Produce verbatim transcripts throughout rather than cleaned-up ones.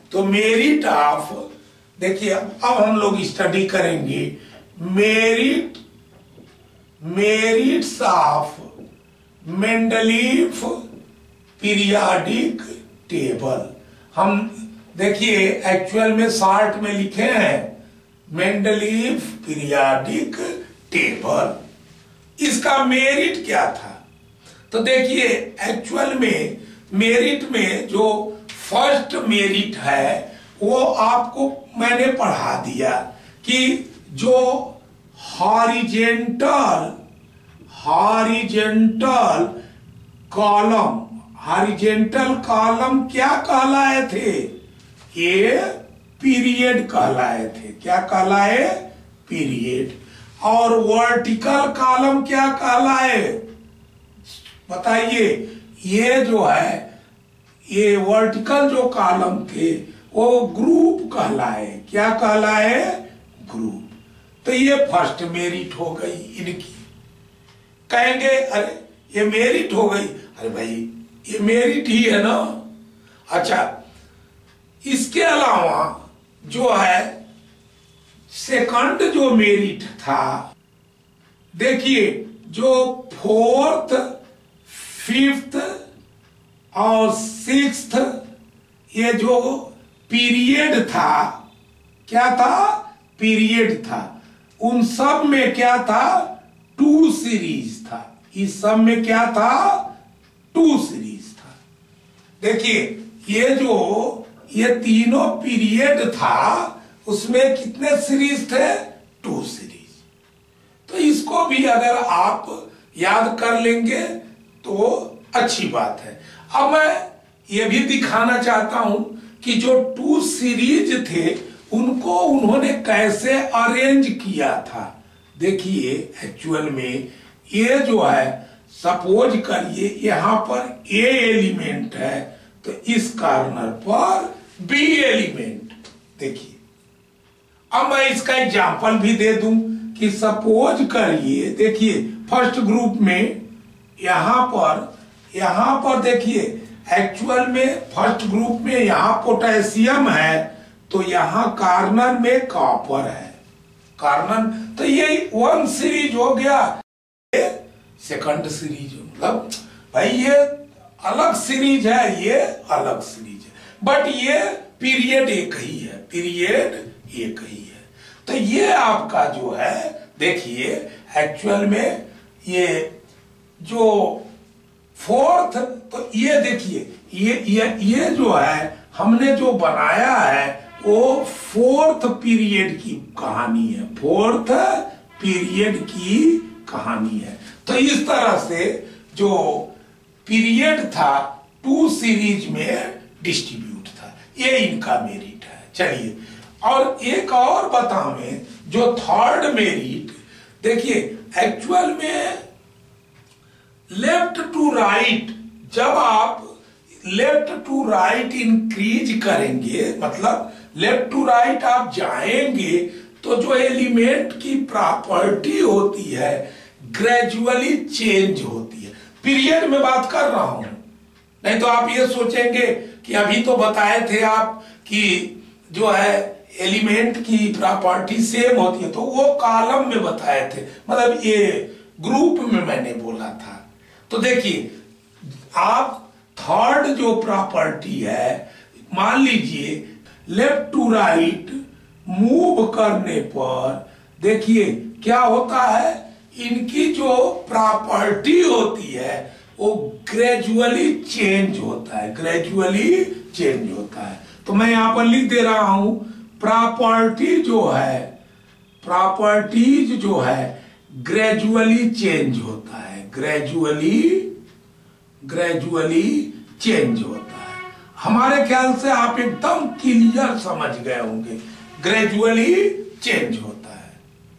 तो merit of, देखिए अब हम लोग स्टडी करेंगे merit merits of Mendeleev periodic table. हम देखिए एक्चुअल में शार्ट में लिखे हैं मेंडलीफ पीरियाडिक टेबल। इसका मेरिट क्या था? तो देखिए एक्चुअल में मेरिट में जो फर्स्ट मेरिट है वो आपको मैंने पढ़ा दिया कि जो horizontal horizontal column horizontal column क्या कहलाए थे? ये पीरियड कहलाए थे। क्या कहलाए? पीरियड। और वर्टिकल कॉलम क्या कहलाए? बताइए। ये जो है ये वर्टिकल जो कॉलम थे वो ग्रुप कहलाए। क्या कहलाए? ग्रुप। तो ये फर्स्ट मेरिट हो गई इनकी। कहेंगे अरे ये मेरिट हो गई, अरे भाई ये मेरिट ही है ना। अच्छा, इसके अलावा जो है सेकंड जो मेरिट था, देखिए जो फोर्थ फिफ्थ और सिक्स्थ ये जो पीरियड था, क्या था? पीरियड था। उन सब में क्या था? टू सीरीज था। इस सब में क्या था? टू सीरीज था। देखिए ये जो ये तीनों पीरियड था उसमें कितने सीरीज थे? Two series. तो इसको भी अगर आप याद कर लेंगे तो अच्छी बात है। अब मैं ये भी दिखाना चाहता हूं कि जो टू सीरीज थे उनको उन्होंने कैसे अरेंज किया था। देखिए एक्चुअल में ये जो है, सपोज करिए यहां पर ए एलिमेंट है तो इस कॉर्नर पर बी एलिमेंट। देखिए अब मैं इसका एग्जांपल भी दे दूं कि सपोज करिए, देखिए फर्स्ट ग्रुप में यहां पर यहां पर देखिए एक्चुअल में फर्स्ट ग्रुप में यहां पोटेशियम है तो यहां कॉर्नर में कॉपर है। कॉर्नर तो ये वन सीरीज हो गया, सेकंड सीरीज। मतलब भाई ये अलग सीरीज है, ये अलग सीरीज है, बट ये पीरियड एक ही है, पीरियड एक ही है। तो ये आपका जो है देखिए एक्चुअल में ये जो फोर्थ, तो ये देखिए ये ये ये जो है हमने जो बनाया है वो फोर्थ पीरियड की कहानी है, फोर्थ पीरियड की कहानी है। तो इस तरह से जो पीरियड था टू सीरीज में डिस्ट्रीब्यूट था। ये इनका मेरिट है। चलिए और एक और बतावें जो थर्ड मेरिट, देखिए एक्चुअल में लेफ्ट टू राइट, जब आप लेफ्ट टू राइट इंक्रीज करेंगे, मतलब लेफ्ट टू राइट आप जाएंगे तो जो एलिमेंट की प्रॉपर्टी होती है ग्रेजुअली चेंज होती है। पीरियड में बात कर रहा हूं, नहीं तो आप ये सोचेंगे कि अभी तो बताए थे आप कि जो है एलिमेंट की प्रॉपर्टी सेम होती है, तो वो कॉलम में बताए थे, मतलब ये ग्रुप में मैंने बोला था। तो देखिए आप थर्ड जो प्रॉपर्टी है, मान लीजिए लेफ्ट टू राइट मूव करने पर देखिए क्या होता है, इनकी जो प्रॉपर्टी होती है वो ग्रेजुअली चेंज होता है, ग्रेजुअली चेंज होता है। तो मैं यहां पर लिख दे रहा हूं प्रॉपर्टी जो है, प्रॉपर्टीज जो है ग्रेजुअली चेंज होता है, ग्रेजुअली ग्रेजुअली चेंज होता है। हमारे ख्याल से आप एकदम क्लियर समझ गए होंगे, ग्रेजुअली चेंज होता है।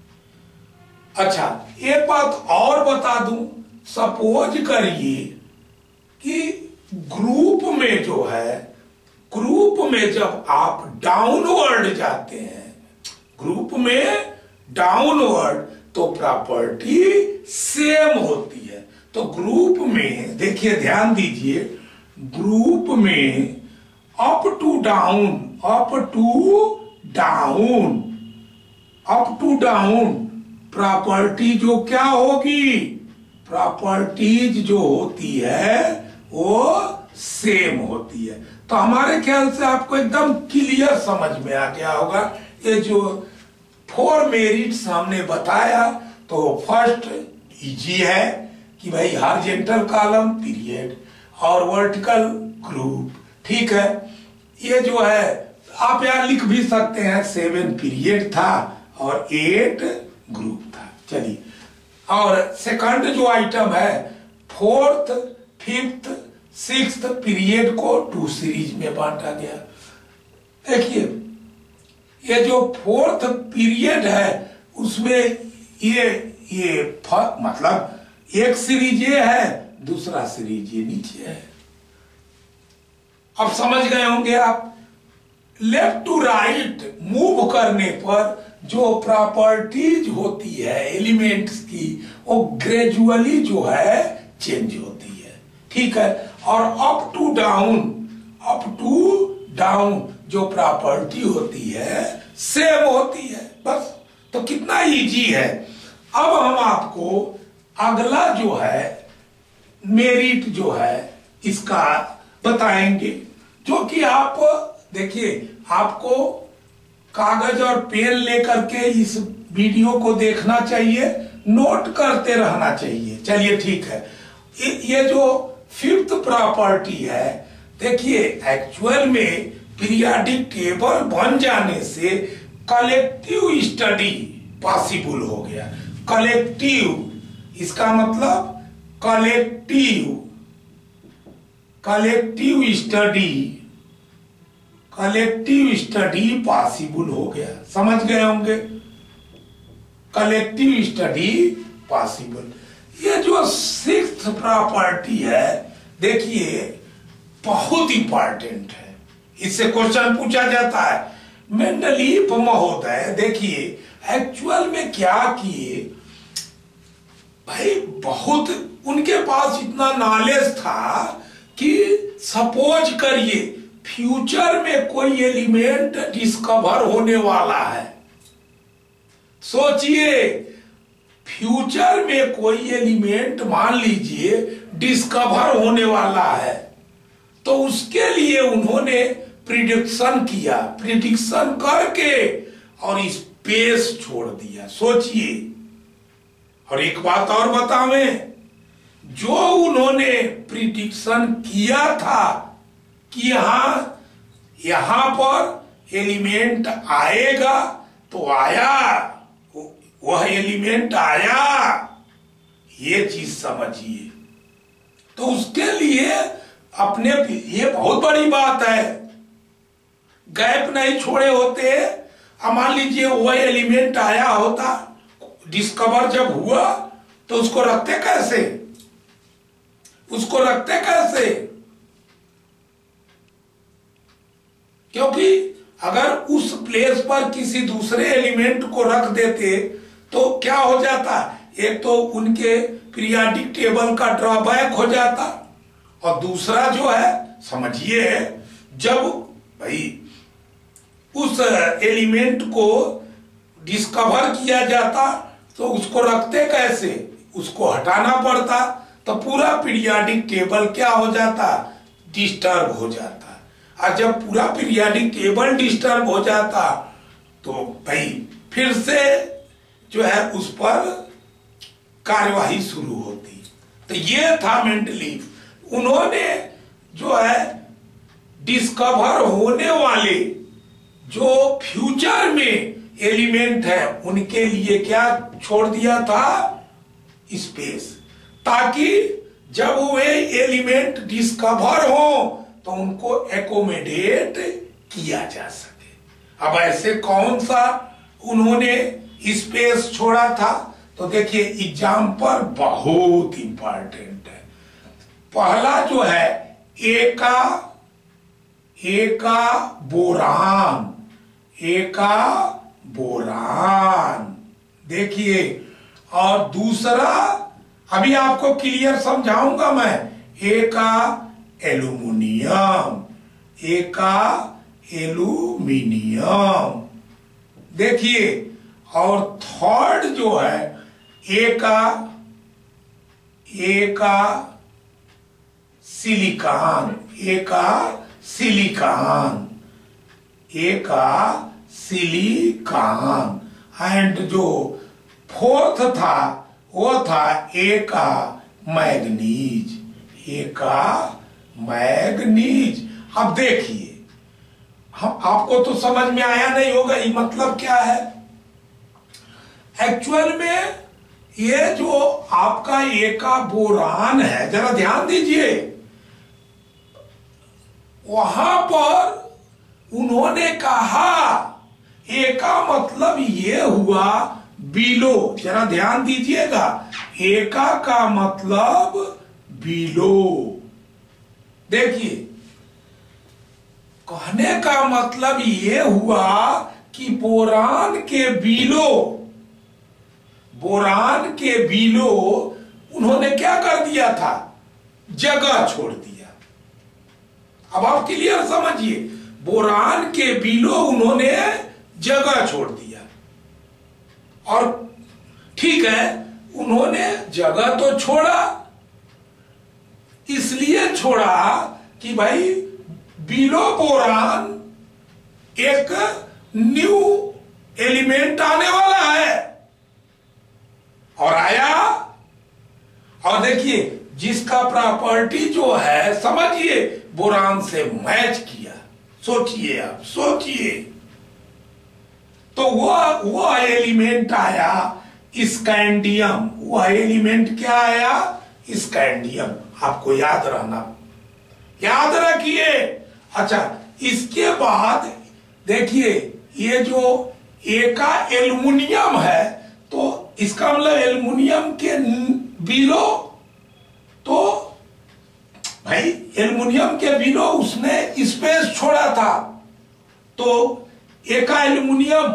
अच्छा एक बात और बता दूं, सपोज करिए कि ग्रुप में जो है, ग्रुप में जब आप डाउनवर्ड जाते हैं, ग्रुप में डाउनवर्ड तो प्रॉपर्टी सेम होती है। तो ग्रुप में देखिए ध्यान दीजिए, ग्रुप में up to down, up to down, up to down property जो क्या होगी, प्रॉपर्टीज जो होती है वो सेम होती है। तो हमारे ख्याल से आपको एकदम क्लियर समझ में आ गया होगा। ये जो फोर मेरिट्स हमने बताया तो फर्स्ट इजी है कि भाई हॉरिजॉन्टल कॉलम पीरियड और वर्टिकल ग्रुप, ठीक है। ये जो है आप यहाँ लिख भी सकते हैं सेवन पीरियड था और एट ग्रुप था। चलिए, और सेकंड जो आइटम है फोर्थ फिफ्थ सिक्स्थ पीरियड को टू सीरीज में बांटा गया। देखिए ये जो फोर्थ पीरियड है उसमें ये ये मतलब एक सीरीज ये है, दूसरा सीरीज ये नीचे है। अब समझ गए होंगे आप। लेफ्ट टू राइट मूव करने पर जो प्रॉपर्टीज होती है एलिमेंट्स की वो ग्रेजुअली जो है चेंज होती है, ठीक है। और up to down, up to down जो प्रॉपर्टी होती है सेम होती है। बस, तो कितना इजी है। अब हम आपको अगला जो है मेरिट जो है इसका बताएंगे, जो कि आप देखिए आपको कागज और पेन लेकर के इस वीडियो को देखना चाहिए, नोट करते रहना चाहिए। चलिए ठीक है। ये जो फिफ्थ प्रॉपर्टी है, देखिए एक्चुअल में पीरियाडिक टेबल बन जाने से कलेक्टिव स्टडी पॉसिबल हो गया। कलेक्टिव, इसका मतलब collective, collective study, collective study possible हो गया। समझ गए होंगे, कलेक्टिव स्टडी पॉसिबल। ये जो सिक्स्थ प्रॉपर्टी है देखिए बहुत इंपॉर्टेंट है, इससे क्वेश्चन पूछा जाता है। मेंडलीफ महोदय देखिए एक्चुअल में क्या किए भाई, बहुत उनके पास इतना नॉलेज था कि सपोज करिए फ्यूचर में कोई एलिमेंट डिस्कवर होने वाला है। सोचिए फ्यूचर में कोई एलिमेंट मान लीजिए डिस्कवर होने वाला है, तो उसके लिए उन्होंने प्रिडिक्शन किया, प्रिडिक्शन करके और स्पेस छोड़ दिया। सोचिए, और एक बात और बतावें, जो उन्होंने प्रिडिक्शन किया था कि यहां यहां पर एलिमेंट आएगा, तो आया, वह एलिमेंट आया, ये चीज समझिए। तो उसके लिए अपने, ये बहुत बड़ी बात है, गैप नहीं छोड़े होते। अब मान लीजिए वह एलिमेंट आया होता, डिस्कवर जब हुआ तो उसको रखते कैसे, उसको रखते कैसे? क्योंकि अगर उस प्लेस पर किसी दूसरे एलिमेंट को रख देते तो क्या हो जाता, एक तो उनके पीरियाडिक टेबल का ड्रॉबैक हो जाता, और दूसरा जो है समझिए जब भाई उस एलिमेंट को डिस्कवर किया जाता तो उसको रखते कैसे, उसको हटाना पड़ता, तो पूरा पीरियाडिक टेबल क्या हो जाता, डिस्टर्ब हो जाता। और जब पूरा पीरियाडिक टेबल डिस्टर्ब हो जाता तो भाई फिर से जो है उस पर कार्यवाही शुरू होती। तो ये था मेंडलीफ। उन्होंने जो है डिस्कवर होने वाले जो फ्यूचर में एलिमेंट है उनके लिए क्या छोड़ दिया था, स्पेस, ताकि जब वे एलिमेंट डिस्कवर हो तो उनको एकोमोडेट किया जा सके। अब ऐसे कौन सा उन्होंने स्पेस छोड़ा था, तो देखिए एग्जाम्पल बहुत इंपॉर्टेंट है। पहला जो है एका एका बोरान, एका बोरान देखिए, और दूसरा अभी आपको क्लियर समझाऊंगा मैं, एका एल्यूमिनियम, ए का एल्यूमिनियम। देखिए, और थर्ड जो है ए का ए का सिलिकॉन, ए का सिलिकॉन, ए का सिलिकॉन। एंड जो फोर्थ था वो था ए का मैग्नीज, ए का मैग्नीज। अब देखिए, हम आपको तो समझ में आया नहीं होगा ये मतलब क्या है। एक्चुअल में ये जो आपका ए का बोरान है, जरा ध्यान दीजिए, वहां पर उन्होंने कहा ए का मतलब ये हुआ बिलो। जरा ध्यान दीजिएगा, एका का मतलब बिलो। देखिए, कहने का मतलब ये हुआ कि बोरान के बिलो, बोरान के बिलो उन्होंने क्या कर दिया था, जगह छोड़ दिया। अब आप क्लियर समझिए, बोरान के बिलो उन्होंने जगह छोड़ दिया। और ठीक है, उन्होंने जगह तो छोड़ा, इसलिए छोड़ा कि भाई बिलो बोरान एक न्यू एलिमेंट आने वाला है, और आया। और देखिए, जिसका प्रॉपर्टी जो है, समझिए, बोरान से मैच किया। सोचिए, आप सोचिए, तो वह वह एलिमेंट आया स्कैंडियम। वह एलिमेंट क्या आया, स्कैंडियम। आपको याद रहना, याद रखिए। अच्छा, इसके बाद देखिए, ये जो ए का एल्युमिनियम है, तो इसका मतलब एल्युमिनियम के बिलो, तो भाई एल्युमिनियम के बिलो उसने स्पेस छोड़ा था, तो ए का एल्युमिनियम,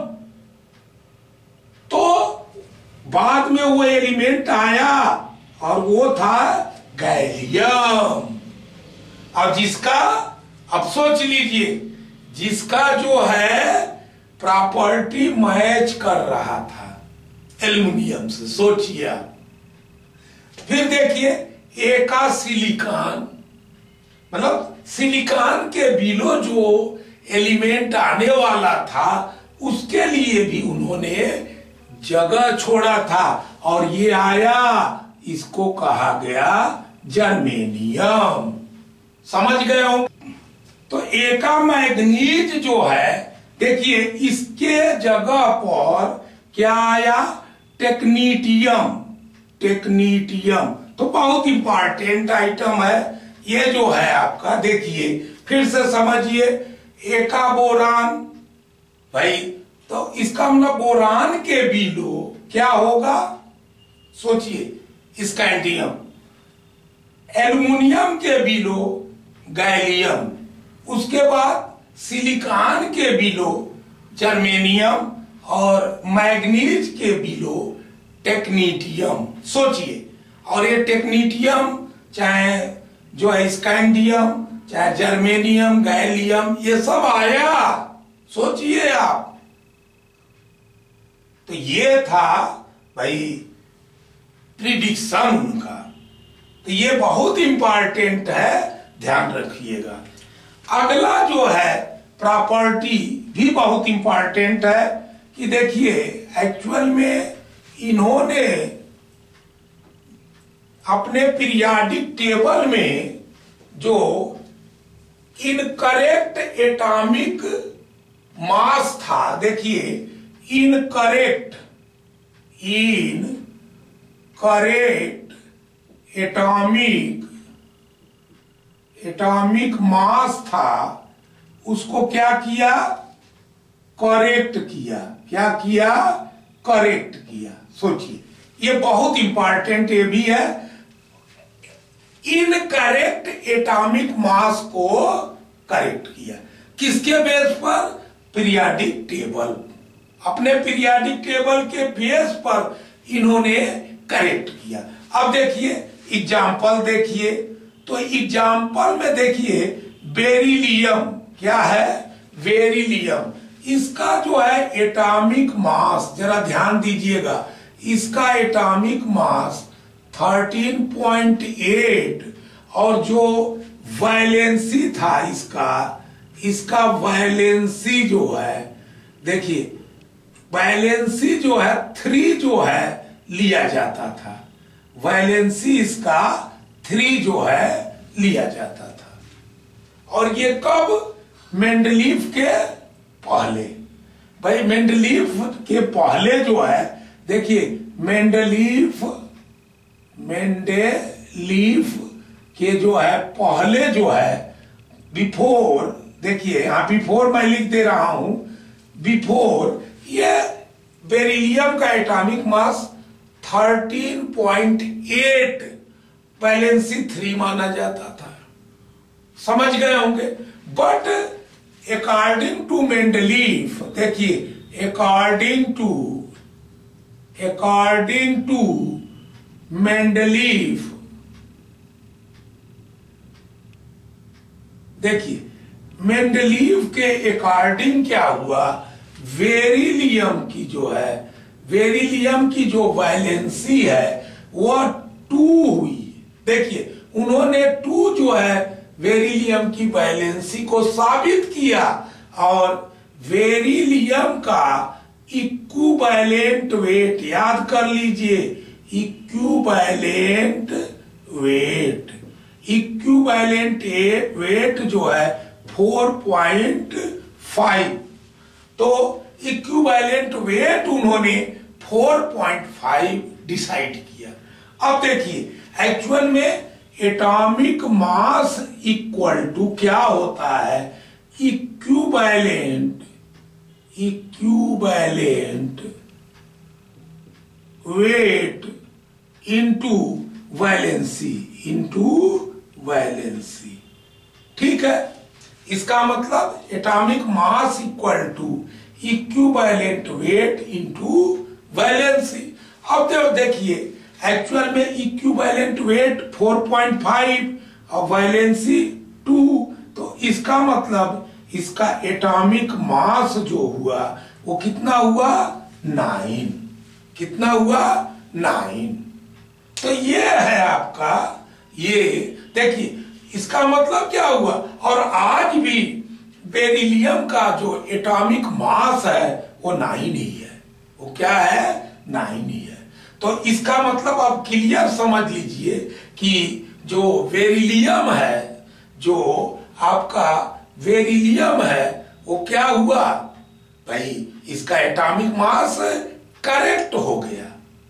तो बाद में वो एलिमेंट आया और वो था गैलियम। अब जिसका, अब सोच लीजिए, जिसका जो है प्रॉपर्टी मैच कर रहा था एल्युमिनियम से, सोचिए आप। फिर देखिए, ए का सिलिकॉन, मतलब सिलिकॉन के बिलो जो एलिमेंट आने वाला था, उसके लिए भी उन्होंने जगह छोड़ा था, और ये आया, इसको कहा गया जर्मेनियम। समझ गए हो? तो ए का मैग्नीज जो है, देखिए, इसके जगह पर क्या आया, टेक्नीटियम। टेक्नीटियम तो बहुत इंपॉर्टेंट आइटम है ये जो है आपका। देखिए, फिर से समझिए, ए का बोरान, भाई, तो इसका मतलब बोरान के बिलो क्या होगा, सोचिए, स्कैंडियम। एल्युमिनियम के बिलो गैलियम, उसके बाद सिलिकॉन के बिलो जर्मेनियम, और मैग्नीज के बिलो टेक्नीटियम। सोचिए, और ये टेक्नीटियम चाहे जो है स्कैंडियम, चाहे जर्मेनियम, गैलियम, ये सब आया। सोचिए आप, तो ये था भाई प्रिडिक्शन उनका। तो ये बहुत इंपॉर्टेंट है, ध्यान रखिएगा। अगला जो है प्रॉपर्टी भी बहुत इंपॉर्टेंट है कि देखिए, एक्चुअल में इन्होंने अपने पीरियाडिक टेबल में जो इनकरेक्ट एटॉमिक मास था, देखिए, incorrect in correct atomic atomic mass था, उसको क्या किया, करेक्ट किया। क्या किया, करेक्ट किया। सोचिए, ये बहुत इंपॉर्टेंट ये भी है। इनकरेक्ट एटॉमिक मास को करेक्ट किया, किसके बेस पर, पीरियाडिक टेबल। अपने पीरियाडिक टेबल के बेस पर इन्होंने करेक्ट किया। अब देखिए एग्जाम्पल, देखिए, तो एग्जाम्पल में देखिए, बेरिलियम, क्या है? बेरिलियम। इसका जो है एटॉमिक मास, जरा ध्यान दीजिएगा, इसका एटॉमिक मास तेरह पॉइंट आठ, और जो वैलेंसी था इसका इसका वैलेंसी जो है, देखिए वैलेंसी जो है थ्री जो है लिया जाता था, वैलेंसी इसका थ्री जो है लिया जाता था। और ये कब? मेंडलीफ के पहले। भाई मेंडलीफ के पहले जो है, देखिए मेंडलीफ मेंडलीफ के जो है पहले जो है बिफोर, देखिए यहां बिफोर मैं लिख दे रहा हूं, बिफोर ये बेरिलियम का एटॉमिक मास तेरह पॉइंट आठ, वैलेंसी थ्री माना जाता था। समझ गए होंगे। बट अकॉर्डिंग टू मेंडलीफ, देखिए according to according to Mendeleev, देखिए मेंडलीफ के अकॉर्डिंग क्या हुआ, बेरिलियम की जो है बेरिलियम की जो वैलेंसी है वह टू हुई। देखिए उन्होंने टू जो है बेरिलियम की वैलेंसी को साबित किया, और बेरिलियम का इक्विवेलेंट वेट याद कर लीजिए, इक्विवेलेंट वेट इक्विवेलेंट वेट जो है चार पॉइंट पाँच, तो इक्विवेलेंट वेट उन्होंने चार पॉइंट पाँच डिसाइड किया। अब देखिए एक्चुअल में एटॉमिक मास इक्वल टू क्या होता है, equivalent equivalent weight into valency into valency. ठीक है, इसका मतलब atomic mass equal to equivalent weight into valency. अब तो देखिए एक्चुअल में इक्विवेलेंट वेट चार पॉइंट पाँच और वैलेंसी टू, तो इसका मतलब इसका एटॉमिक मास जो हुआ वो कितना हुआ, नाइन। कितना हुआ, नाइन। तो ये है आपका, ये देखिए इसका मतलब क्या हुआ। और आज भी बेरिलियम का जो एटॉमिक मास है वो नाइन ही है, वो क्या है, नाइन ही है। तो इसका मतलब आप क्लियर समझ लीजिए कि जो बेरिलियम है, जो आपका बेरिलियम है वो क्या हुआ भाई, इसका एटॉमिक मास करेक्ट हो गया।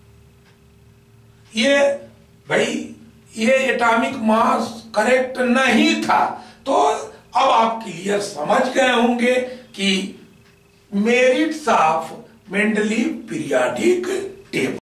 ये भाई ये एटॉमिक मास करेक्ट नहीं था। तो अब आप क्लियर समझ गए होंगे कि merits of Mendeleev periodic table.